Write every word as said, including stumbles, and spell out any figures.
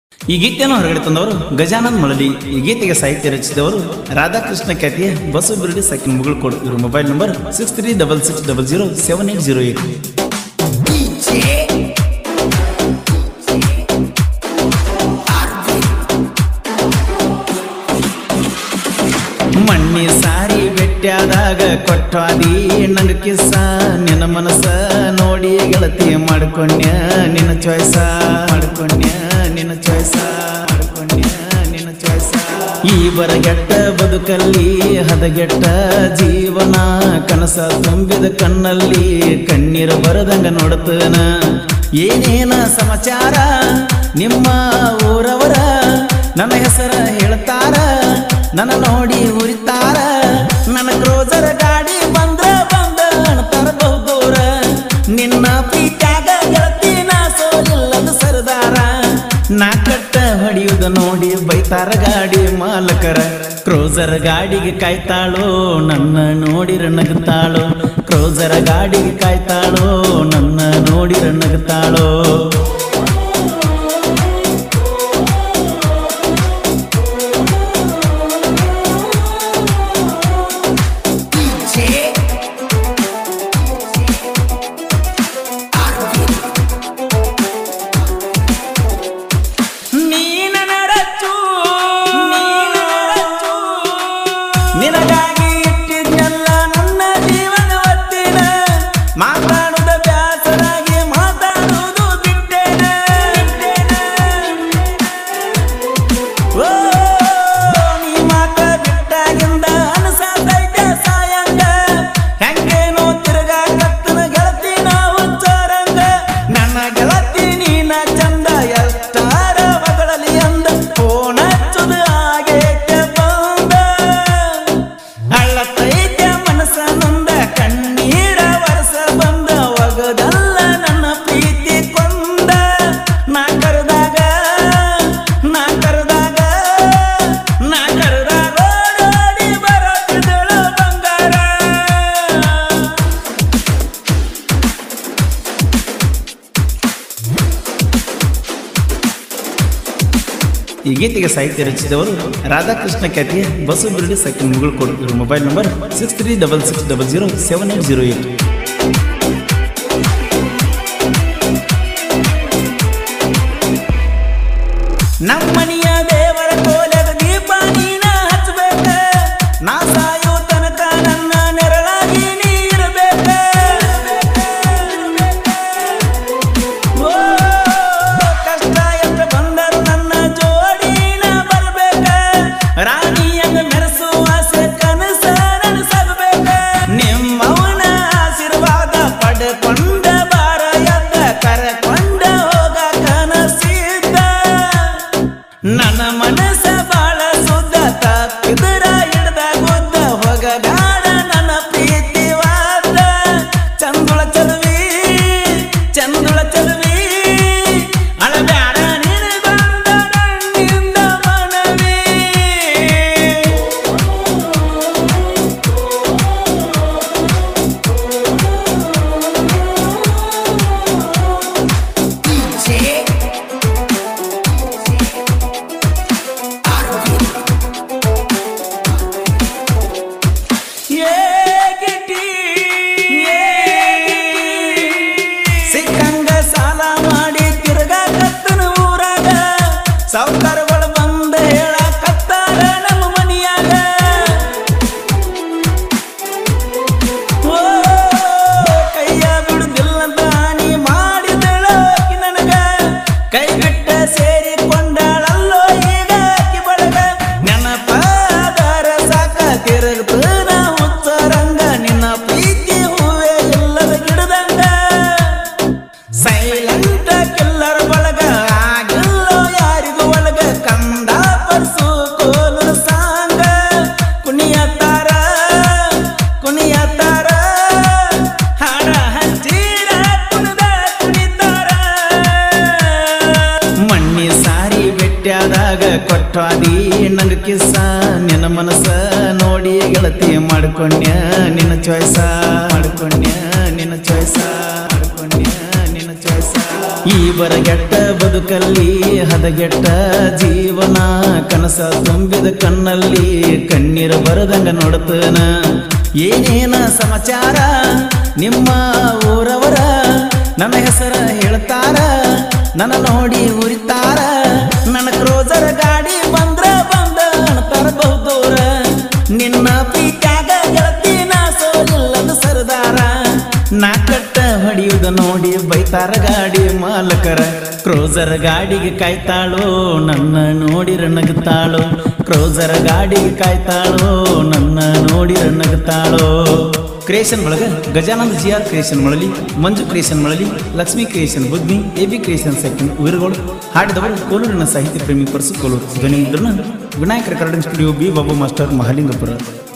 ಈ ಗೀತೆಯನ್ನು ಹೊರಗಡೆ ತಂದವರು ಗಜಾನಂದ್ ಮಳಲಿ. ಈ ಗೀತೆಗೆ ಸಾಹಿತ್ಯ ರಚಿಸಿದವರು ರಾಧಾಕೃಷ್ಣ ಖ್ಯಾತಿಯ ಬಸು ಬಿರುಡಿ ಸಕಿನ್ ಮುಗುಳ್ಕೋಡು. ಇವರು mobile number six three double six double zero seven eight zero eight. ಮಣ್ಣಿ ಸಾರಿ ಬೆಟ್ಟಾದಾಗ ಕೊಟ್ಟಾದಿ ನಂಗ ಕಿಸ್ಸ, ನಿನ್ನ ಮನಸ್ಸ ನೋಡಿ ಗೆಳತಿ ಮಾಡ್ಕೊಂಡ್ಯ ನಿನ್ನ ಚಾಯ್ಸ, ಮಾಡ್ಕೊಂಡ್ಯ ನಿನ್ನ ಚಾಯ್ಸ, ಮಾಡ್ಕೊಂಡ್ಯ ನಿನ್ನ ಚಾಯ್ಸ. ಈ ಬರಗೆಟ್ಟ ಬದುಕಲ್ಲಿ ಹದಗೆಟ್ಟ ಜೀವನ, ಕನಸ ತುಂಬಿದ ಕಣ್ಣಲ್ಲಿ ಕಣ್ಣೀರ ಬರದಂಗ ನೋಡ್ತನ. ಏನೇನ ಸಮಾಚಾರ ನಿಮ್ಮ ಊರವರ, ನನ್ನ ಹೆಸರ ಹೇಳ್ತಾರ, ನನ್ನ ನೋಡಿ ಉರಿತಾರ. ನನ್ನ ಕ್ರೋಸರ ಗಾಡಿ ಬಂದ್ರ ಬಂದ ಅಣ್ತಾರ ಬಹುದೂರ. ನಿನ್ನ ಪ್ರೀತ್ಯಾಗ ಗೆಳತಿ ನಾ ಸೋಲಿಲ್ಲದ ಸರದಾರ. ನಾ ಕಟ್ಟ ಹೊಡಿಯುದ ನೋಡಿ ಬೈತಾರ ಗಾಡಿ ಮಾಲಕರ. ಕ್ರೋಸರ ಗಾಡಿಗೆ ಕಾಯ್ತಾಳೋ ನನ್ನ ನೋಡಿರ ನಗುತ್ತಾಳೋ. ಕ್ರೋಸರ ಗಾಡಿಗೆ ಕಾಯ್ತಾಳೋ ನನ್ನ ನೋಡಿರ ನಗುತ್ತಾಳೋ. ನಿನಗಾಗಿ ಇಟ್ಟಿದ್ನೆಲ್ಲ ನನ್ನ ಜೀವನ ಒತ್ತಿನ, ಮಾತಾಡುದ ಬ್ಯಾಸರಾಗಿ ಮಾತಾಡುವುದು ಬಿಟ್ಟೇನ. ಓ ನೀ ಮಾತ ಬಿಟ್ಟಾಗಿಂದ ಅನಸಾದೈತೆ ಸಾಯಂಗ. ಹೆಂಗೇನೋ ತಿರುಗಾಕತ್ತನ ಗೆಳತಿ ನಾವು ಚರಂಗ. ನನ್ನ ಗೆಳತಿ ನೀನ ಚಂದ ಎಷ್ಟಾರ ಮಗಳಲ್ಲಿ ಅಂದ. ಫೋನ್ ಹಚ್ಚುದ ಆಗೈತೆ ಬಂದ, ಅಳ್ಳತೈತೆ ಮನಸ್ಸ ನೊಂದ, ಕಣ್ಣೀರ ವರ್ಷ ಬಂದ. ಒಗದಲ್ಲ ನನ್ನ ಪ್ರೀತಿ ಕೊಂದ. ನಾ ಕರೆದಾಗ ನಾ ಕರೆದಾಗ ನಾ ಕರೆದಾಗ ಓಡೋಡಿ ಬರೋದಿದಳು ಬಂಗಾರ. ಈ ಗೀತೆಗೆ ಸಾಹಿತ್ಯ ರಚಿಸಿದವರು ರಾಧಾಕೃಷ್ಣ ಖ್ಯಾತಿಯ ಬಸು ಬಿರುಡಿ ಸಕಿನ್ ಮುಗುಳ್ಕೋಡು. ಇವರು mobile number six three double six double zero seven eight zero eight. ನಮ್ಮನಿಯ ದೇವರ ಕೋಲೆದ ದೀಪ ನೀನ ಹಚ್ಚಬೇಕ. ನಾ ಸಾಯೋ ತನಕ ನನ್ನ ನೆರಳಾಗಿ ನೀ ಇರಬೇಕ. ಓ ಕಷ್ಟ ಎಷ್ಟ ಬಂದರು ನನ್ನ ಜೋಡಿನ ಬರಬೇಕ. ರಾಣಿಯಂಗ ಮೆರೆಸುವ ಆಸೆ ಕನಸ ನನಸಬೇಕ. ನಿಮ್ಮವನ ಆಶೀರ್ವಾದ ಪಡೆಕೊಂಡ ಬಾರ ಎದ್ದ, ಕರಕೊಂಡ ಹೋಗ ಕನಸಿದ್ದ. ನನ್ನ ಮನಸ್ಸ ಬಾಳ ಸುದ್ದ, ತಪ್ಪಿದ್ರ ಹಿಡ್ದ ಗುದ್ದ. ಹೋಗಗಾಡ ನನ್ನ ಪ್ರೀತಿ ವಾದ. ಚಂದುಳ ಚಲುವಿ ಚಂದುಳ ಚಲುವಿ, ಅಳಬ್ಯಾಡ ನಿನಗೊಂದ ಕಣ್ಣಿಂದ ಮನವಿ. ಸಿಕ್ಕಂಗ ಸಾಲ ಮಾಡಿ ತಿರುಗಾಕತ್ತನ ಊರಾಗ. ಸಾವುಕಾರಗಳು ಬಂದ ಹೇಳಕತ್ತಾರ ನಮ್ಮ ಮನಿಯಾಗ. ಓ ಕೈಯ ಬಿಡುದಿಲ್ಲಂತ ನೀ ಮಾಡಿದಳ ಆಕಿ ನನಗ. ಕೈ ಬಿಟ್ಟ ಸೇರಿಕೊಂಡಳಲ್ಲೋ ಈಗ ಆಕಿ ಬಳಗ. ನೆನಪಾದರ ಸಾಕ ತಿರುಗ್ತನ ಹುಚ್ಚರಂಗ. ನಿನ್ನ ಪ್ರೀತಿ ಹೂವೇ ಇಲ್ಲದ ಗಿಡದಂಗ. ಸೈಲೆಂಟ್ ಕಿಲ್ಲರ್ ಬಳಗ, ಆಗಿಲ್ಲೋ ಯಾರಿಗೂ ಒಳಗ. ಕಂದ ಪರ್ಸು ಕೋಲು ಸಾಂಗ. ಕುಣಿಯತ್ತಾರ ಕುಣಿಯತ್ತಾರ, ಹಾಡ ಹಂಚಿರ ಕುಣಿದ ಕುಣಿತಾರ. ಮಣ್ಣಿ ಸಾರಿ ಬೆಟ್ಟಾದಾಗ ಕೊಟ್ಟಾದಿ ನಂಗ ಕಿಸ್ಸ, ನಿನ್ನ ಮನಸ್ಸ ನೋಡಿ ಗೆಳತಿ ಮಾಡ್ಕೊಂಡ್ಯ ನಿನ್ನ ಚಾಯ್ಸ, ಮಾಡ್ಕೊಂಡ್ಯ ನಿನ್ನ ಚಾಯ್ಸ, ಮಾಡ್ಕೊಂಡ್ಯ ನಿನ್ನ ಚಾಯ್ಸ. ಈ ಬರಗೆಟ್ಟ ಬದು ಬದುಕಲ್ಲಿ ಹದಗೆಟ್ಟ ಜೀವನ ಕನಸ ತುಂಬಿದ ಕಣ್ಣಲ್ಲಿ ಕಣ್ಣೀರು ಬರದಂಗ ನೋಡ್ತನ ಏನೇನ ಸಮಾಚಾರ ನಿಮ್ಮ ಊರವರ ನನ್ನ ಹೆಸರ ಹೇಳ್ತಾರ ನನ್ನ ನೋಡಿ ಉರಿತಾರ ನನ್ನ ಕ್ರೋಸರ್ ಗಾಡಿ ಬಂದ್ರ ಬಂದ ಅಂತಾರ ಬಹುದೂರ ನಿನ್ನ ಪೀಕಾಗ ಗೆಳತಿ ನಾ ಸೋಲಿಲ್ಲದ ಸರದಾರ ನಾ ಕಟ್ಟ ಹೊಡಿಯುದ ನೋಡಿ ಬೈತಾರ ಗಾಡಿ ಮಾಲಕರ ಕ್ರೋಸರ್ ಗಾಡಿಗೆ ಕಾಯ್ತಾಳೋ ನನ್ನ ನೋಡಿರ ನಗುತ್ತಾಳೋ ಕ್ರೋಸರ್ ಗಾಡಿಗೆ ಕಾಯ್ತಾಳೋ ನನ್ನ ನೋಡಿರ ನಗುತ್ತಾಳೋ ಕ್ರಿಯೇಷನ್ ಒಳಗ Gajananda G R creation Malali Manju creation Malali Lakshmi creation Budni A B creation second ಉಯಿರುಗಳು ಹಾಡಿದವರು ಕೋಲೂರಿನ ಸಾಹಿತ್ಯ ಪ್ರೇಮಿ ಪರಸು ಕೋಲೂರು ಧ್ವನಿ ಮುದ್ರಣ Vinayaka recording studio B Babu master Mahalingapura.